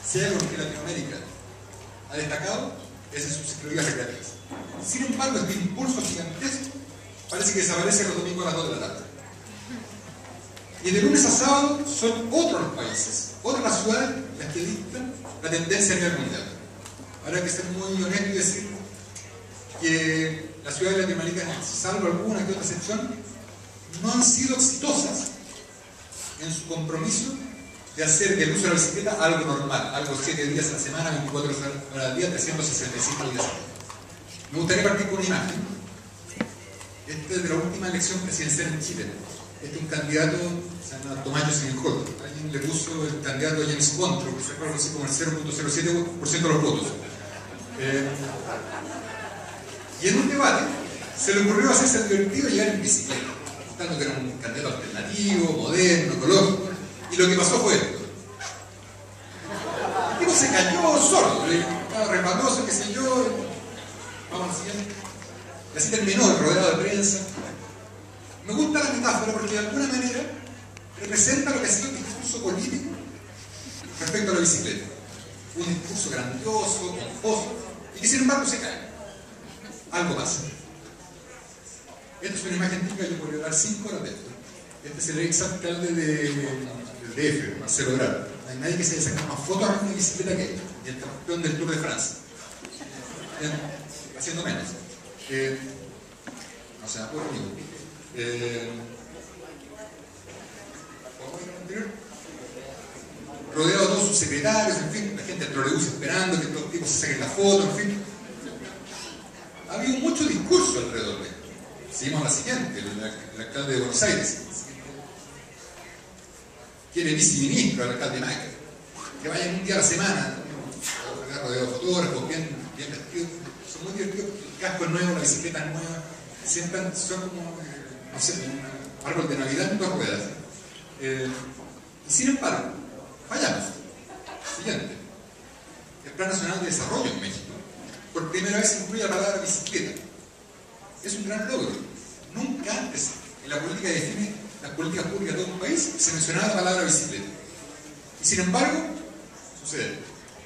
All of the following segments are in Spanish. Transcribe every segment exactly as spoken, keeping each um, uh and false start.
Si hay algo que Latinoamérica ha destacado, es en sus ciclovías recreativas. Sin embargo, este impulso gigantesco parece que desaparece los domingos a las dos de la tarde. Y de lunes a sábado son otros los países, otras las ciudades las que dictan la tendencia a nivel mundial. Habrá que ser muy honesto y decir que las ciudades latinoamericanas, salvo alguna que otra excepción, no han sido exitosas en su compromiso de hacer del uso de la bicicleta algo normal, algo siete días a la semana, veinticuatro horas al día, trescientos sesenta y cinco días al día. Me gustaría partir con una imagen. Esta es de la última elección presidencial en Chile. Este es un candidato, se llama Tomayo Sinijoto. Alguien le puso el candidato a James Bond, que se acuerda así como el cero punto cero siete por ciento de los votos. Eh, y en un debate se le ocurrió hacerse el divertido y llegar en bicicleta, tanto que era un candidato alternativo, moderno, ecológico, y lo que pasó fue esto. El tipo se cayó sordo, estaba repatoso, qué sé yo, vamos al siguiente. Y así terminó, rodeado de prensa. Me gusta la metáfora porque de alguna manera representa lo que ha sido el discurso político respecto a la bicicleta. Un discurso grandioso, pomposo, y que sin embargo se cae. Algo pasa. Esta es una imagen típica, yo podría dar cinco horas de esto. Este es el ex alcalde de, del D F, Marcelo Ebrard. No hay nadie que se haya sacado más fotos a una bicicleta que él, y el campeón del Tour de Francia. Eh, haciendo menos. Eh, no se me acuerdo ni uno. Eh, rodeado de todos sus secretarios, en fin, la gente del trolebús esperando que estos tipos se saquen la foto, en fin. Ha habido mucho discurso alrededor de esto. Seguimos a la siguiente, el, el alcalde de Buenos Aires. Quiere viceministro al alcalde de Michael. Que vayan un día a la semana, rodeado de fotógrafos, bien, bien vestidos. Son muy divertidos, el casco es nuevo, la bicicleta es nueva. Sientan, son como, no sé, un árbol de Navidad en dos ruedas. Eh, y sin embargo, fallamos. Siguiente. El Plan Nacional de Desarrollo en México, por primera vez incluye la palabra bicicleta. Es un gran logro. Nunca antes en la política que define las políticas públicas de todo un país se mencionaba la palabra bicicleta. Y sin embargo, sucede.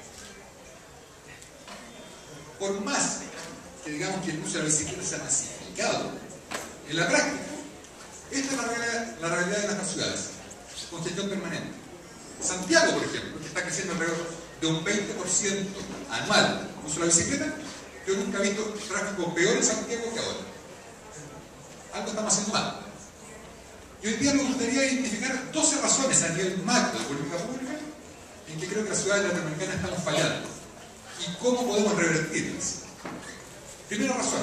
Por más que digamos que el uso de la bicicleta se ha masificado, en la práctica, esta es la realidad, la realidad de nuestras ciudades, congestión permanente. Santiago, por ejemplo, que está creciendo alrededor de un veinte por ciento anual el uso de la bicicleta, yo nunca he visto tráfico peor en Santiago que ahora. Algo estamos haciendo mal. Y hoy día me gustaría identificar doce razones a nivel macro de política pública en que creo que las ciudades latinoamericanas estamos fallando y cómo podemos revertirlas. Primera razón.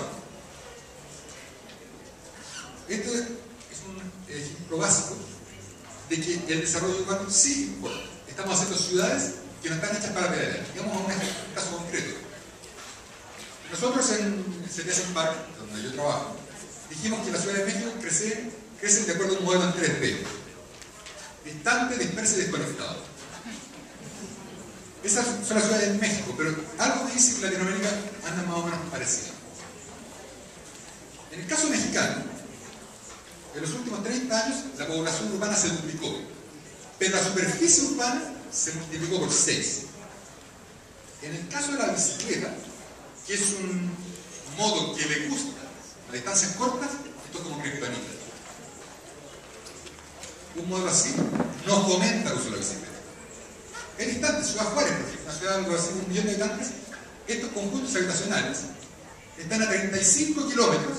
Esto es un ejemplo básico de que el desarrollo urbano sí importa. Estamos haciendo ciudades que no están hechas para pedalear. Digamos a un caso concreto. Nosotros en C T S Park, donde yo trabajo, dijimos que la Ciudad de México crece, crecen de acuerdo a un modelo en tres D. Distante, disperso y desconectado. Esas son las ciudades de México, pero algo me dice que Latinoamérica anda más o menos parecida. En el caso mexicano, en los últimos treinta años la población urbana se duplicó, pero la superficie urbana se multiplicó por seis. En el caso de la bicicleta, que es un modo que le gusta a distancias cortas, esto es como kriptonita. Un modelo así no fomenta el uso de la bicicleta. En instantes, Ciudad Juárez, por ejemplo, una ciudad de algo así, un millón de habitantes, estos conjuntos habitacionales están a treinta y cinco kilómetros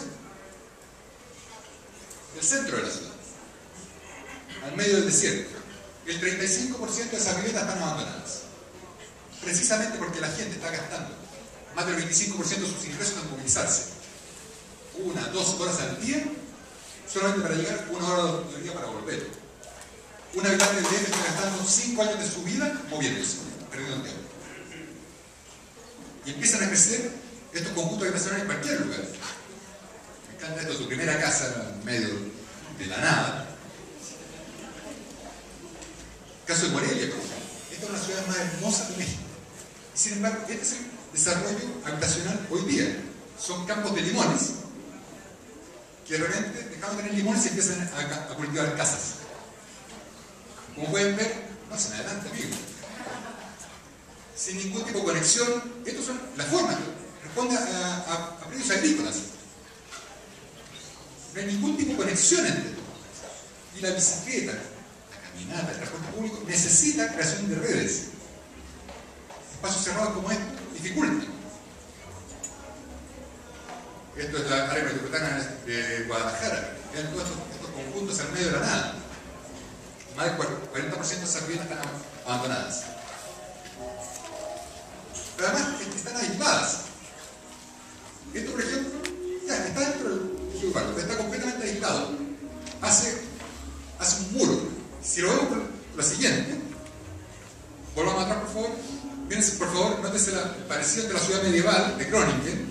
del centro de la ciudad, al medio del desierto. El treinta y cinco por ciento de esas viviendas están abandonadas, precisamente porque la gente está gastando más del veinticinco por ciento de sus ingresos en movilizarse una, dos horas al día solamente para llegar una hora del día para volver. Un habitante del D F está gastando cinco años de su vida moviéndose, perdiendo tiempo. Y empiezan a crecer estos conjuntos habitacionales en cualquier lugar. Me encanta esto, tu primera casa en medio de la nada. Caso de Morelia, por ejemplo. Esta es una ciudad más hermosa de México. Y sin embargo, este es el desarrollo habitacional hoy día. Son campos de limones que de repente dejaron de tener limones y empiezan a, a cultivar casas. Como pueden ver, no hacen adelante, amigos. sin ningún tipo de conexión. Estas son las formas, responde a, a, a precios agrícolas. No hay ningún tipo de conexión entre. Y la bicicleta, la caminata, el transporte público necesita creación de redes. Espacios cerrados como estos dificultan. Esto es la área metropolitana de Guadalajara. Vean todos estos, estos conjuntos al medio de la nada. Más del cuarenta por ciento de esas viviendas están abandonadas. Pero además están aisladas. Esto, por ejemplo, ya está dentro del ejido urbano, pero está completamente aislado. Hace, hace un muro. Si lo vemos por lo siguiente, volvamos atrás, por favor. Miren, por favor, nótese el parecido de la ciudad medieval de Groningen,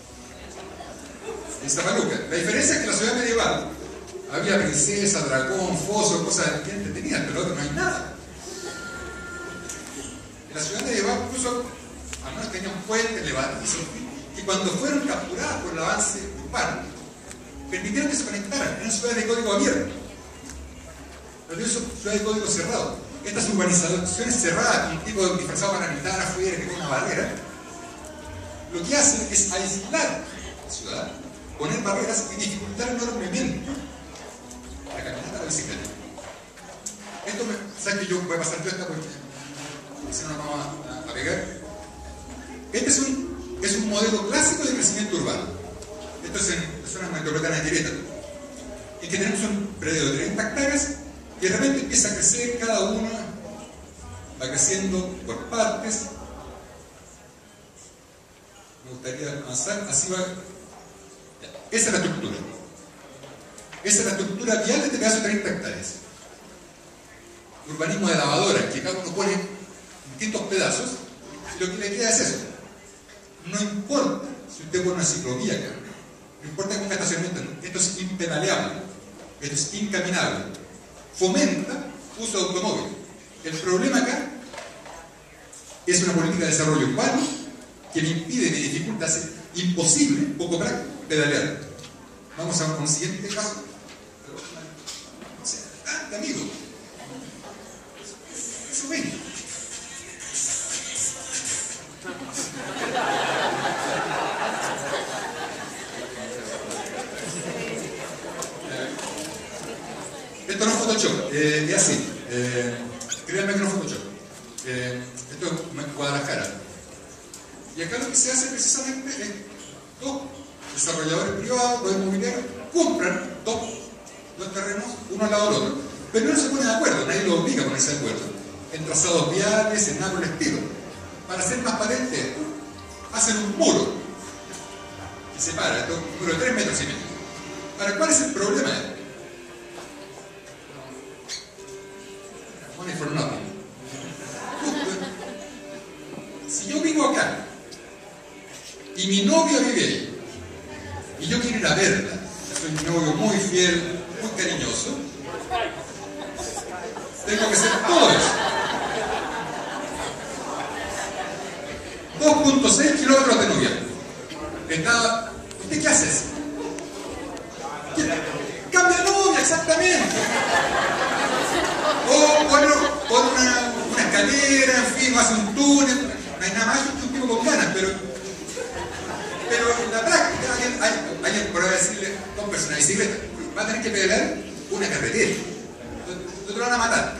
en Zapaluca. La diferencia es que en la ciudad medieval había princesa, dragón, foso, cosas bien entretenidas, pero ahora no hay nada. En la ciudad medieval incluso, al menos tenían puentes, levantizos, que cuando fueron capturadas por el avance urbano, permitieron que se conectaran. Eran ciudades de código abierto. Pero eso, ciudades de código cerrado. Estas urbanizaciones cerradas, con un tipo disfrazado paramilitar afuera, que tiene una barrera, lo que hacen es aislar la ciudad, poner barreras y dificultar enormemente la caminata a la bicicleta. Esto me. ¿Sabes que yo voy a pasar yo esta porque si no nos vamos a, a pegar? Este es un, es un modelo clásico de crecimiento urbano. Esto es en la zona metropolitana de Querétaro, en que tenemos un predio de treinta hectáreas que de repente empieza a crecer, cada una va creciendo por partes. Me gustaría avanzar, así va. Esa es la estructura. Esa es la estructura vial de este pedazo de treinta hectáreas. Urbanismo de lavadora, que cada uno pone distintos pedazos, y lo que le queda es eso. No importa si usted pone una ciclovía acá, no importa con estacionamiento, esto es impedaleable, esto es incaminable. Fomenta uso de automóvil. El problema acá es una política de desarrollo urbano que le impide, le dificulta, hace imposible, poco práctico, pedalear. Vamos a un siguiente caso. O sea, ah, amigo. Eso ven. Esto no es Photoshop, eh, es así. Eh, créanme que no es Photoshop. Eh, esto es Guadalajara. Y acá lo que se hace precisamente es dos desarrolladores privados, dos inmobiliarios, compran dos, dos terrenos, uno al lado del otro. Pero no se ponen de acuerdo, nadie lo obliga a ponerse de acuerdo. En trazados viales, en nada por el estilo. Para hacer más patente esto, hacen un muro que separa, esto, un muro de tres metros y medio. Ahora, ¿cuál es el problema de esto? Money for nothing. Si yo vivo acá y mi novia vive ahí y yo quiero ir a verla, soy un novio muy fiel, muy cariñoso, tengo que hacer todo eso. dos punto seis kilómetros de novia. Está, ¿usted qué hace? Cambia de novia, exactamente. O bueno, pon una, una escalera, en fin, o hace un túnel. No hay nada más que un tipo con ganas, pero, pero en la práctica alguien, hay, alguien por decirle, dos personas en bicicleta, va a tener que pedalar una carretera. No te lo van a matar.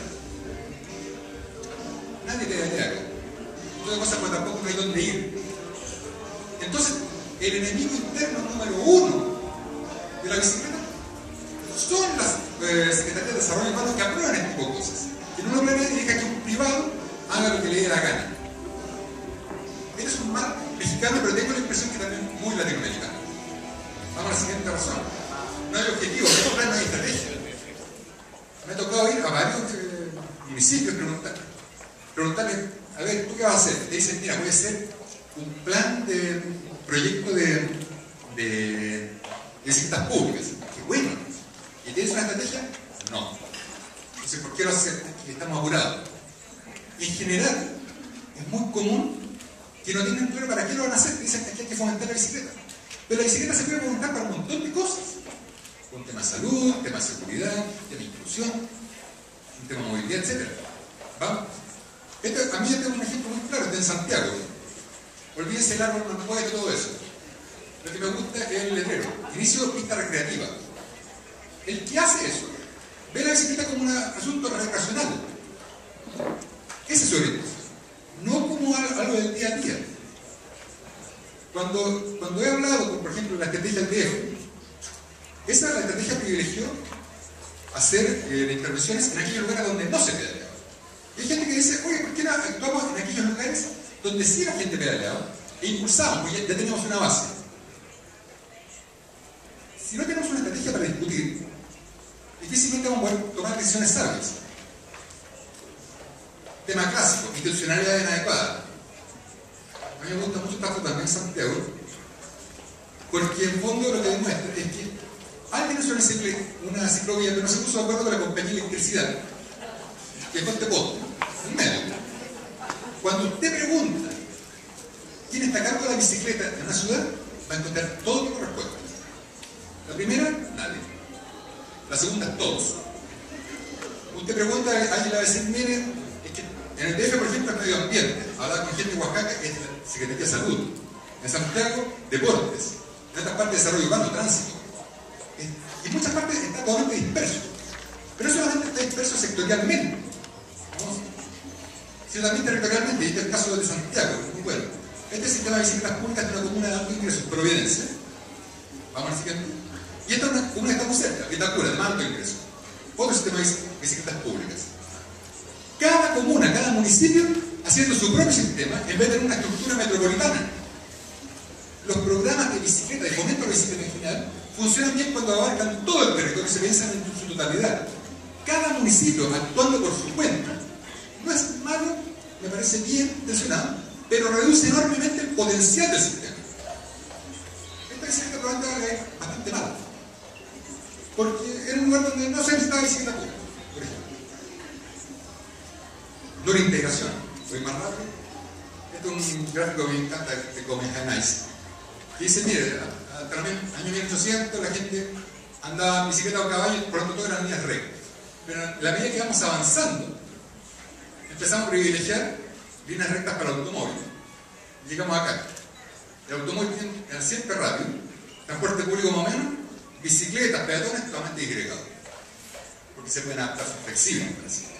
Nadie pedalea acá. Otra cosa, pues tampoco no hay dónde ir. Entonces, el enemigo interno número uno de la bicicleta son las eh, Secretarías de Desarrollo Urbano que aprueban este tipo de cosas. Que no lo planea y deja que un privado haga lo que le dé la gana. Este es un mal mexicano, pero tengo la impresión que también muy latinoamericano. Vamos a la siguiente razón. No hay objetivo, no hay plan, no hay estrategia. Me ha tocado ir a varios eh, municipios y preguntar, preguntarles, a ver, ¿tú qué vas a hacer? Te dicen, mira, voy a hacer un plan de un proyecto de, de, de bicicletas públicas. Qué bueno. ¿Y tienes una estrategia? No. Entonces, ¿por qué lo haces? Estamos apurados. En general, es muy común que no tienen claro para qué lo van a hacer. Dicen que aquí hay que fomentar la bicicleta. Pero la bicicleta se puede fomentar para un montón de cosas. Un tema de salud, un tema de seguridad, un tema de inclusión, un tema de movilidad, etcétera. ¿Vamos? Este, a mí este es un ejemplo muy claro. en Santiago. Olvídense el árbol, no puede, todo eso. Lo que me gusta es el letrero. Inicio pista recreativa. El que hace eso ve la bicicleta como un asunto recreacional. Ese es su orientación. No como algo del día a día. Cuando, cuando he hablado, por ejemplo, de la estrategia del D F, esa la estrategia privilegió hacer eh, intervenciones en aquellos lugares donde no se pedaleaba. Y hay gente que dice, oye, ¿por qué no actuamos en aquellos lugares donde sí la gente pedaleaba e impulsamos, porque ya, ya tenemos una base? Si no tenemos una estrategia para discutir, difícilmente vamos a poder tomar decisiones sabias. Tema clásico, institucionalidad inadecuada. A mí me gusta mucho esta foto también en Santiago, porque en fondo lo que demuestra es que alguien hizo una, ciclo, una ciclovía, pero no se puso de acuerdo con la compañía de electricidad, que fue este poste, en medio. Cuando usted pregunta quién está a cargo de la bicicleta en una ciudad, va a encontrar todo tipo de respuestas. La primera, nadie. La segunda, todos. Usted pregunta, alguien le va a decir, mire, es que en el D F, por ejemplo, es medio ambiente. Hablaba con gente de Oaxaca, que es la Secretaría de Salud. En Santiago, deportes. En otras partes, desarrollo urbano, tránsito. Y en muchas partes está totalmente disperso. Pero no solamente está disperso sectorialmente, ¿no? Sino también territorialmente. Y este es el caso de Santiago, muy bueno. Este sistema de bicicletas públicas de una comuna de alto ingreso, Providencia. Vamos al siguiente. Y esta es una comuna que está muy cerca, Vitacura, de más alto ingreso. Otro sistema de bicicletas públicas. Cada comuna, cada municipio, haciendo su propio sistema, en vez de tener una estructura metropolitana. Los programas de bicicleta, de fomento de bicicleta en general, funcionan bien cuando abarcan todo el territorio y se piensan en su totalidad. Cada municipio actuando por su cuenta no es malo, me parece bien intencionado, pero reduce enormemente el potencial del sistema. Esta bicicleta probablemente es bastante mala, porque era un lugar donde no se necesitaba bicicleta pública, por ejemplo. No la integración, soy más rápido. Esto es un gráfico que me encanta de Comejanais. Y dice, mire, hasta el año mil ochocientos la gente andaba en bicicleta o caballo, por lo tanto todas eran líneas rectas. Pero a la medida que vamos avanzando, empezamos a privilegiar líneas rectas para el automóvil. Llegamos acá. El automóvil tiene siempre rápido, transporte público más o menos, bicicletas, peatones totalmente disgregados. Porque se pueden adaptar, son flexibles.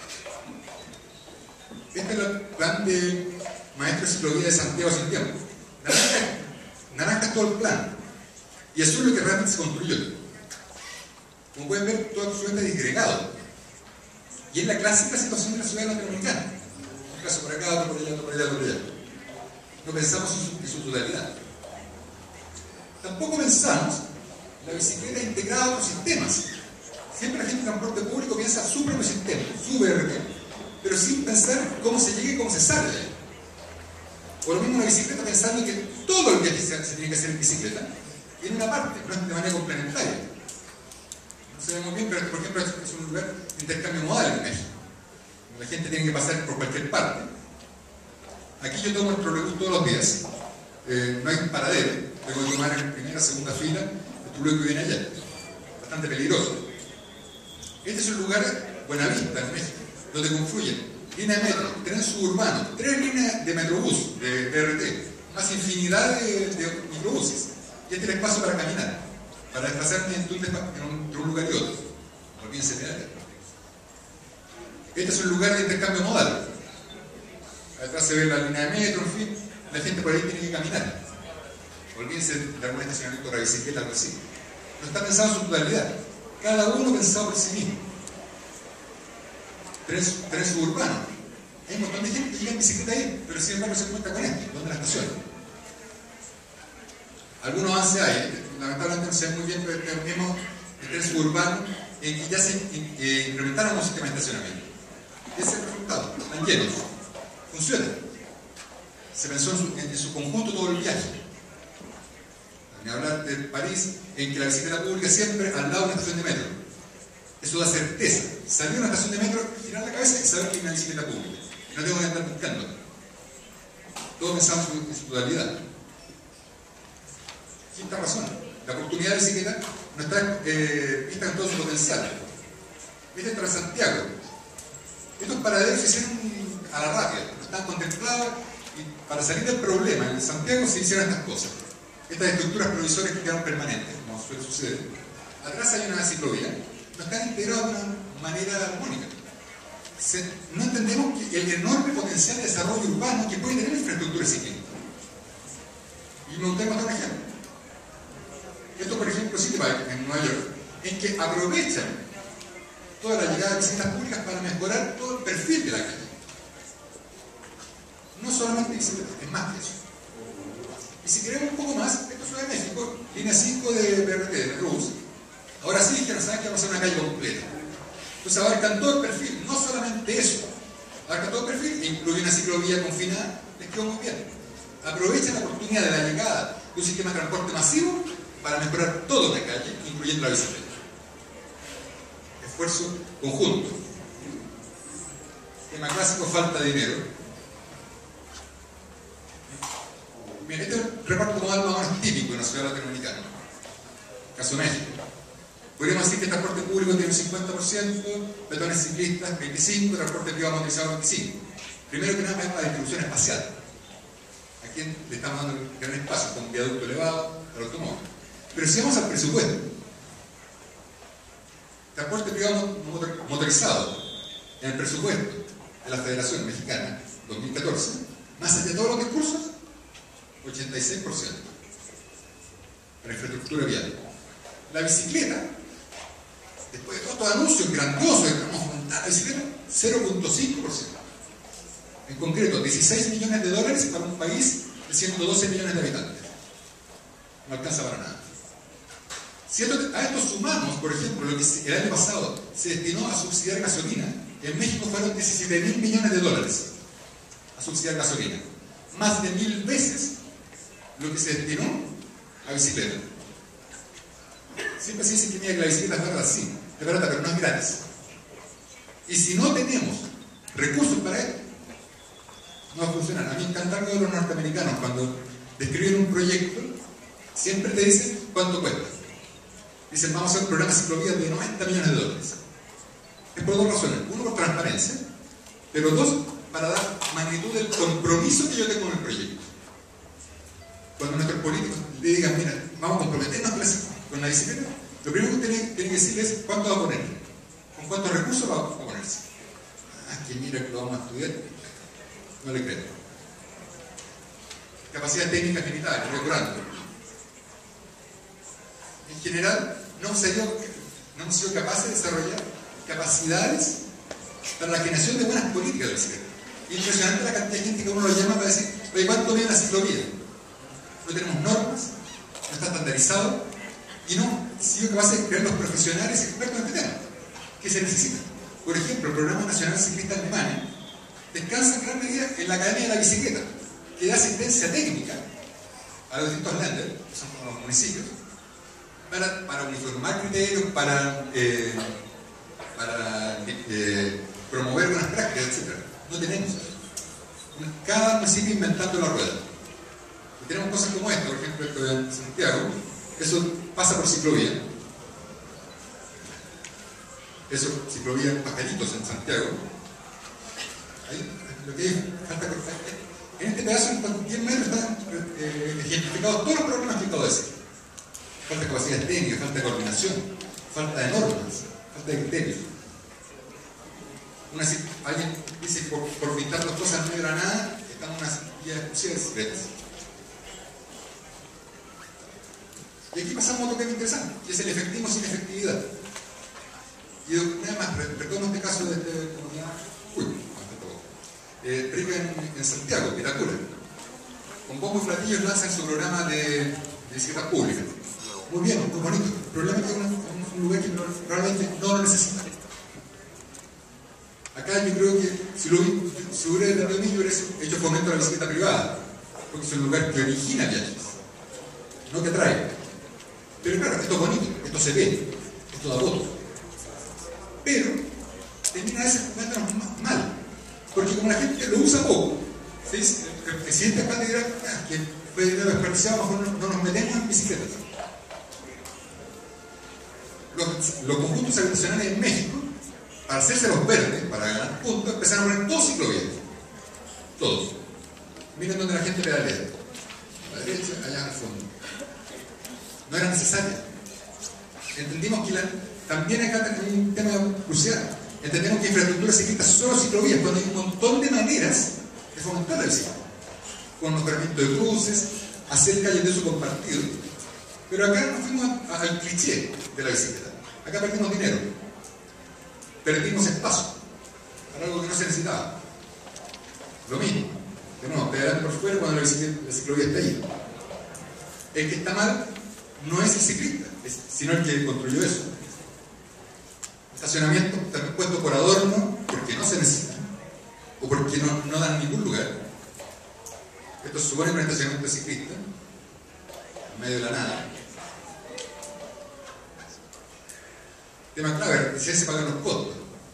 Este es el plan de Maestro de Ciclovía de Santiago sin tiempo. Naranja, naranja es todo el plan. Y azul es lo que realmente se construyó. Como pueden ver, todo absolutamente disgregado. Y es la clásica situación de la ciudad latinoamericana. Un caso por acá, otro por allá, otro por allá, otro por allá. No pensamos en su, en su totalidad. Tampoco pensamos la bicicleta integrada a otros sistemas. Siempre la gente de transporte público piensa su propio sistema, su B R T, pero sin pensar cómo se llega y cómo se sale de ahí. O lo mismo la bicicleta pensando que todo el viaje se, se tiene que hacer en bicicleta, y en una parte, no es de manera complementaria. No se ve muy bien, pero por ejemplo es un lugar de intercambio modal en México. La gente tiene que pasar por cualquier parte. Aquí yo tomo el trolebús todos los días. Eh, no hay un paradero. Tengo que tomar en primera, segunda fila el trolebús que viene allá. Bastante peligroso. Este es un lugar, Buenavista, en México, donde confluyen línea de metro, tren suburbano, tres líneas de metrobús, de B R T, más infinidad de, de microbuses. Y este es el espacio para caminar, para desplazarme entre un, entre un lugar y otro. Olvídense de área. Este es un lugar de intercambio modal. Atrás se ve la línea de metro, en fin. La gente por ahí tiene que caminar. Olvídense de algún estacionamiento para bicicleta, algo así. No está pensado en su totalidad. Cada uno pensado por sí mismo. Tren, tren suburbano. Hay un montón de gente que llega en bicicleta ahí, pero sin embargo se encuentra con esto, donde la estación. Algunos avances hay, lamentablemente no se ve muy bien, pero el mismo el tren suburbano en que ya se eh, implementaron un sistema de estacionamiento. Ese es el resultado, están llenos, funciona. Se pensó en su, en su conjunto todo el viaje. Ni hablar de París, en que la bicicleta pública siempre al lado de una estación de metro. Eso da certeza. Salir a una estación de metro, girar la cabeza y saber que hay una bicicleta pública. No tengo que andar buscando. Todos pensamos en su totalidad. Quinta razón. La oportunidad de bicicleta no está eh, vista en todo su potencial. Este es para Santiago. Estos paraderos se hicieron a la rápida. No están contemplados Y para salir del problema, en Santiago se hicieron estas cosas. Estas estructuras provisorias que quedaron permanentes, como suele suceder. Atrás hay una ciclovía, no están integradas de una manera armónica. Se, no entendemos que el enorme potencial de desarrollo urbano que puede tener la infraestructura ciclista. Y me gustaría mostrar un ejemplo. Esto, por ejemplo, City Bike en Nueva York, en que aprovechan toda la llegada de bicicletas públicas para mejorar todo el perfil de la calle. No solamente bicicletas, es más que eso. Y si queremos un poco más, esto es Ciudad de México, línea cinco de B R T, de Metrobús. Ahora sí dijeron, ¿saben que vamos a hacer una calle completa? Entonces abarcan todo el perfil, no solamente eso. Abarcan todo el perfil, incluye una ciclovía confinada, les quedó muy bien. Aprovechan la oportunidad de la llegada de un sistema de transporte masivo para mejorar toda la calle, incluyendo la bicicleta. Esfuerzo conjunto. Tema clásico, falta de dinero. Bien, este es el reparto modal más o menos típico en la ciudad latinoamericana. Caso México. Podríamos decir que el transporte público tiene un cincuenta por ciento, peatones ciclistas veinticinco por ciento, transporte privado motorizado veinticinco por ciento. Primero que nada es la distribución espacial. ¿A quién le estamos dando el gran espacio? Con un viaducto elevado al automóvil. Pero si vamos al presupuesto, transporte privado motorizado en el presupuesto de la Federación Mexicana dos mil catorce, más allá de todos los discursos, ochenta y seis por ciento para infraestructura vial. La bicicleta, después de todos estos anuncios grandiosos de que vamos a aumentar la bicicleta, cero punto cinco por ciento. En concreto, dieciséis millones de dólares para un país de ciento doce millones de habitantes. No alcanza para nada. Si a esto sumamos, por ejemplo, lo que el año pasado se destinó a subsidiar gasolina, en México fueron diecisiete mil millones de dólares a subsidiar gasolina. Más de mil veces lo que se destinó a bicicleta. Siempre se dice que, mira, que la bicicleta es barata, sí, es barata, pero no es gratis. Y si no tenemos recursos para esto, no va a funcionar. A mí me encanta algo de los norteamericanos, cuando describen un proyecto, siempre te dicen cuánto cuesta. Dicen, vamos a hacer un programa de ciclovías de noventa millones de dólares. Es por dos razones. Uno, por transparencia, pero dos, para dar magnitud del compromiso que yo tengo con el proyecto. Cuando nuestros políticos le digan, mira, vamos a comprometernos con la bicicleta, lo primero que tienen, tienen que decir es cuánto va a poner, con cuántos recursos va a ponerse. Ah, que mira que lo vamos a estudiar. No le creo. Capacidades técnicas limitadas, recurrentes. En general, no hemos, sido, no hemos sido capaces de desarrollar capacidades para la generación de buenas políticas de bicicleta. Impresionante la cantidad de gente que uno lo llama para decir, oye, ¿cuánto viene la ciclovía? No tenemos normas, no está estandarizado y no hemos sido capaces de crear los profesionales expertos en este tema que se necesitan. Por ejemplo, el Programa Nacional Ciclista en Alemania descansa en gran medida en la Academia de la Bicicleta, que da asistencia técnica a los distintos länder, que son como los municipios, para, para uniformar criterios, para, eh, para eh, promover buenas prácticas, etcétera. No tenemos eso. Cada municipio inventando la rueda. Y tenemos cosas como esta, por ejemplo, esto de Santiago, eso pasa por ciclovía. Eso, ciclovía en Pajaritos en Santiago. Ahí, lo que hay, falta, en este pedazo, en diez metros, están eh, ejemplificados todos los problemas que acabo de decir. Falta de capacidad técnica, falta de coordinación, falta de normas, falta de criterios. Una, alguien dice que por, por pintar las cosas no era nada, están unas guías exclusivas secretas. Y aquí pasamos a otro tema interesante, que es el efectivo sin efectividad. Y nada más, retomo este caso de esta comunidad, uy, eh, rica en, en Santiago, Vitacura. Con bombos y platillos lanzan su programa de, de bicicletas públicas. Muy bien, muy bonito. El problema es que es un, un lugar que realmente no lo necesita. Acá yo creo que si, lo, si hubiera dependido de mí, yo hubiera hecho fomento a la bicicleta privada, porque es un lugar que origina viajes, no que atrae. Pero claro, esto es bonito, esto se ve, esto da voto. Pero termina a veces jugándonos mal, porque como la gente lo usa poco, ¿sí? El presidente acá dirá ah, que fue dinero desperdiciado, mejor no, no nos metemos en bicicletas. Los, los conjuntos habitacionales en México, para hacerse los verdes, para ganar puntos, empezaron a poner todos ciclovías. Todos. Miren donde la gente pedalea. A la derecha, allá al fondo. No era necesaria. Entendimos que la, también acá hay un tema crucial. Entendemos que infraestructura ciclista solo ciclovías, cuando hay un montón de maneras de fomentar la bicicleta. Con mejoramiento de cruces, hacer calles de uso compartido. Pero acá nos fuimos a, a, al cliché de la bicicleta. Acá perdimos dinero. Perdimos espacio. Para algo que no se necesitaba. Lo mismo. De nuevo, pedalear por fuera cuando la, bicicleta, la ciclovía está ahí. El que está mal no es el ciclista, sino el que construyó eso. Estacionamiento también puesto por adorno porque no se necesita o porque no, no dan ningún lugar. Esto supone un estacionamiento ciclista en medio de la nada. Tema clave, si se pagan los costos.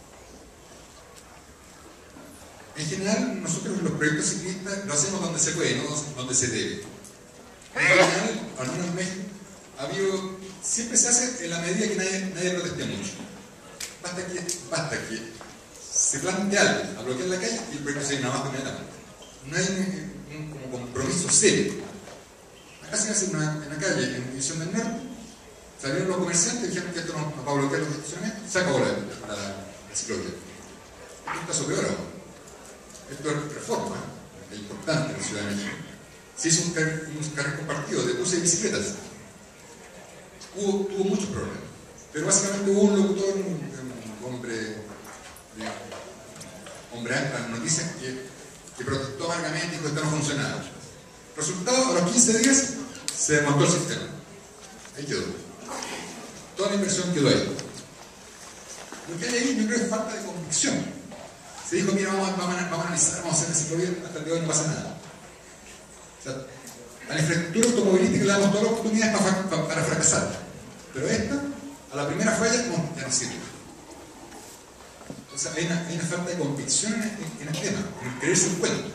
En general, nosotros los proyectos ciclistas lo hacemos donde se puede, no donde se debe. En general, al menos en México, ha habido, siempre se hace en la medida que nadie, nadie proteste mucho. Basta que, basta que se plante algo a bloquear la calle y el proyecto se llena más inmediatamente. No hay un, un como compromiso serio. Acá se hace una, en la calle, en División del Norte, salieron los comerciantes y dijeron que esto no, no va a bloquear los estacionamientos, se acabó la, la, la ciclovía. Esto está sobre ahora. Esto es reforma, es importante en la Ciudad de México. Se hizo un, car un carril compartido de buses y bicicletas. Hubo, tuvo muchos problemas. Pero básicamente hubo un locutor, un, un hombre, de, hombre ancla en noticias que, que protestó amargamente y dijo que esto no funcionaba. Resultado, a los quince días se desmontó el sistema. Ahí quedó. Toda la inversión quedó ahí. Lo que hay ahí yo creo es falta de convicción. Se dijo, mira, vamos, vamos, a, vamos a analizar, vamos a hacer la ciclovía, hasta el día de hoy no pasa nada. O sea, a la infraestructura automovilística le damos todas las oportunidades para, para, para fracasar. Pero esta, a la primera falla, no, ya no sirve. Entonces hay una, hay una falta de convicción en, en, en el tema, en creerse el cuento.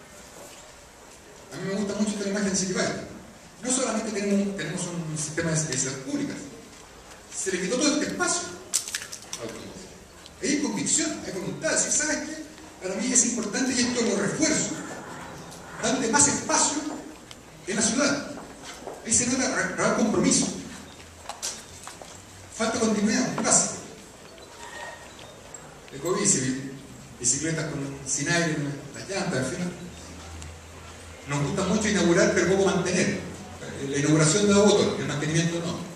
A mí me gusta mucho esta imagen de Citibike. No solamente tenemos, tenemos un sistema de servicios públicas, se le quitó todo este espacio. Hay convicción, hay voluntad. Si sabes que para mí es importante y esto lo refuerzo, darle más espacio en la ciudad. Ahí se nota real compromiso. Falta continuidad, básico. Ecobici, bicicletas con, sin aire, las llantas, en fin. Nos gusta mucho inaugurar, pero poco mantener. La inauguración da voto, el mantenimiento no.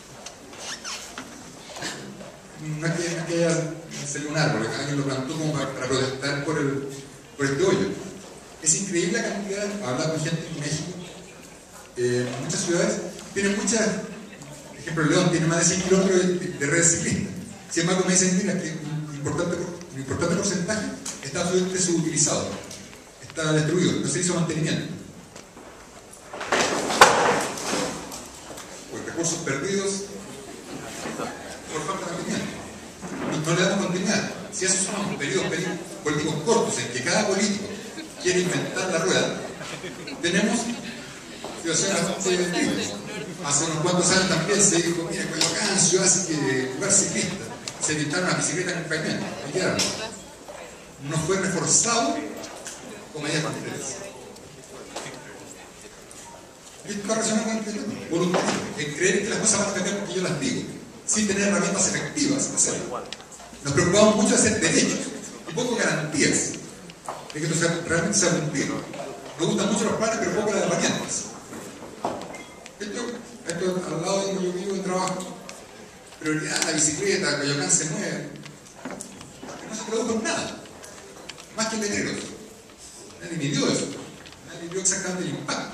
No es que, no es que haya salido un árbol, que alguien lo plantó como para, para protestar por, el, por este hoyo. Es increíble la cantidad, hablar con gente en México, eh, en muchas ciudades, tienen muchas, por ejemplo, León tiene más de cien kilómetros de, de redes ciclistas. Sin embargo, me dicen, mira, que un importante, un importante porcentaje está absolutamente subutilizado, está destruido, no se hizo mantenimiento. Por recursos perdidos, por falta de mantenimiento. No le damos continuidad. Si esos son periodos políticos cortos en que cada político quiere inventar la rueda, tenemos situaciones bastante divertidas. Hace unos cuantos años también se dijo, mira, Coyoacán, ciudad que lugar ciclista, se inventaron las bicicletas en el pavimento, y quedaron. No fue reforzado con medidas concretas. Y esto está relacionado con el tema, voluntarismo, en creer que las cosas van a cambiar porque yo las digo, sin tener herramientas efectivas para hacerlo. Nos preocupamos mucho de hacer derechos y poco garantías de que esto sea, realmente sea cumplido. Nos gustan mucho los planes, pero poco las herramientas. Esto, esto al lado de donde yo vivo y trabajo, prioridad, la bicicleta, Coyoacán se mueve. No se produjo nada, más que letreros. Nadie midió eso, nadie vio exactamente el impacto.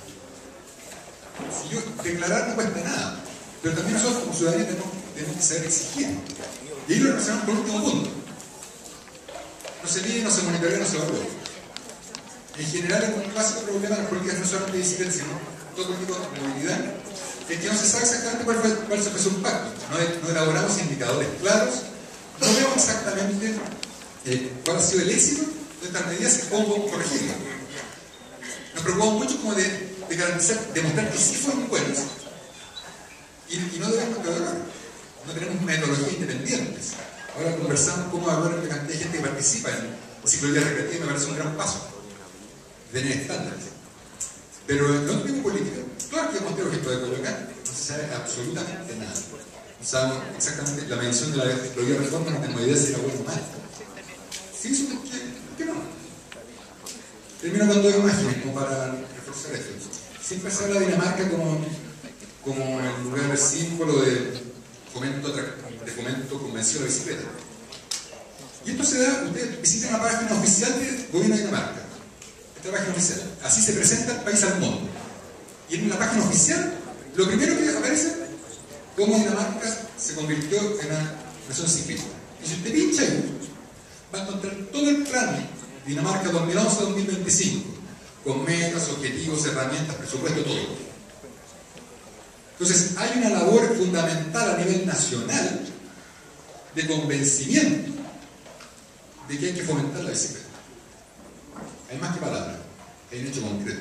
Si yo declarar no cuesta nada, pero también nosotros como ciudadanos tenemos, tenemos que saber exigir. Y ahí lo relacionamos con el último punto. No se mide, no se monitorea, no se evalúa. En general, es un clásico problema de las políticas no solamente de bicicleta, sino todo tipo de movilidad, es que no se sabe exactamente cuál fue, cuál fue su impacto. No, no elaboramos indicadores claros, no vemos exactamente eh, cuál ha sido el éxito de estas medidas y cómo corregirlas. Nos preocupamos mucho como de, de garantizar, demostrar que sí fueron buenas y, y no debemos evaluar. No tenemos metodologías independientes. Ahora conversamos cómo evaluar la cantidad de gente que participa en ciclovías recreativas, me parece un gran paso. de tener estándares. Pero en otro tipo de política, claro que hemos tenido ejemplo de colocar, no se sabe absolutamente nada. No sabemos exactamente la medición de la teoría de reforma, no tengo idea si era bueno o mal. Sí, eso ¿por qué? ¿Por qué no? Termino con dos imágenes como para reforzar esto. Siempre se habla de Dinamarca como, como el lugar símbolo de fomento, de fomento convencido de la bicicleta. Y esto se da, ustedes visitan la página oficial del gobierno de Dinamarca. Esta página oficial. Así se presenta el país al mundo. Y en la página oficial, lo primero que aparece, cómo Dinamarca se convirtió en una nación ciclista. Y si usted pincha ahí, va a encontrar todo el plan Dinamarca dos mil once a dos mil veinticinco, con metas, objetivos, herramientas, presupuesto, todo. Entonces, hay una labor fundamental a nivel nacional de convencimiento de que hay que fomentar la bicicleta. Hay más que palabras, hay un hecho concreto.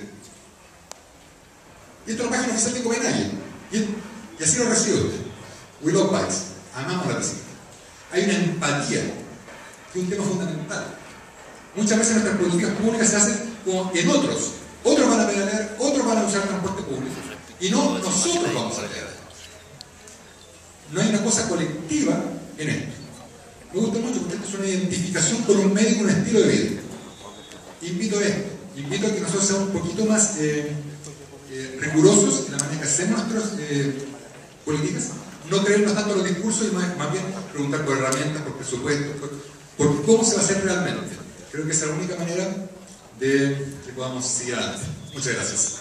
Y esto es la página oficial de Copenhague. Y, y así lo recibe usted. We love bikes. Amamos la bicicleta. Hay una empatía, que es un tema fundamental. Muchas veces nuestras políticas públicas se hacen como en otros. Otros van a pedalear, otros van a usar transporte público. Y no nosotros vamos a pedalear. No hay una cosa colectiva en esto. Me gusta mucho porque esto es una identificación con un medio y un estilo de vida. Invito a esto. Invito a que nosotros seamos un poquito más eh, eh, rigurosos en la manera que hacemos nuestras eh, políticas. No creernos tanto los discursos y más, más bien preguntar por herramientas, por presupuestos, por, por cómo se va a hacer realmente. Creo que esa es la única manera de que podamos seguir adelante. Muchas gracias.